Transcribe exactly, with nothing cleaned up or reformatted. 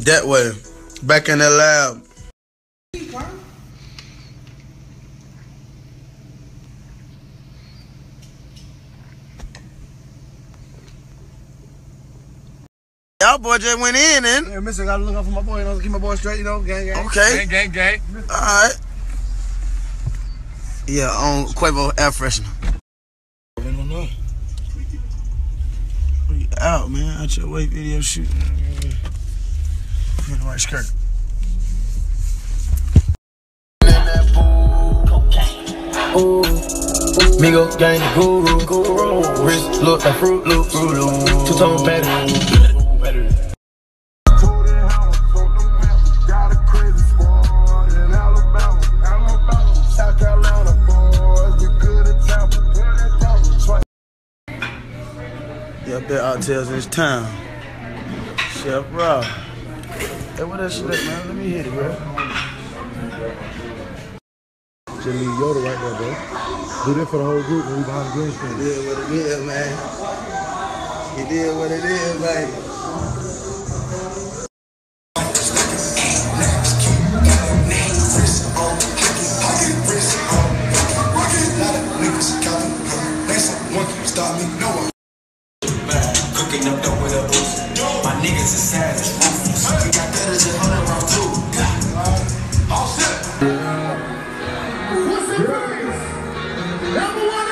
That way. Back in the lab. Y'all boy just went in, and yeah, mister, gotta look out for my boy, you know, keep my boy straight, you know, gang, gang. Okay. Gang, gang, gang. Alright. Yeah, on Quavo air freshener. I don't know. We out, man. Out your way, video shooting. In the right skirt. Ooh, Migo gang the guru, guru. Wrist look like Fruit Loop, two tone pattern. Yeah, bet out tells in this town. Chef Rob. Hey, what that shit at, man? Let me hit it, bro. Just leave Yoda right there, bro. Do this for the whole group when we behind the green screen. It is what it is, man. It is what it is, man. Cooking up dope with a boost. My niggas is savage, ruthless. We got better than hundred rounds too. All set. What's the price? Number one.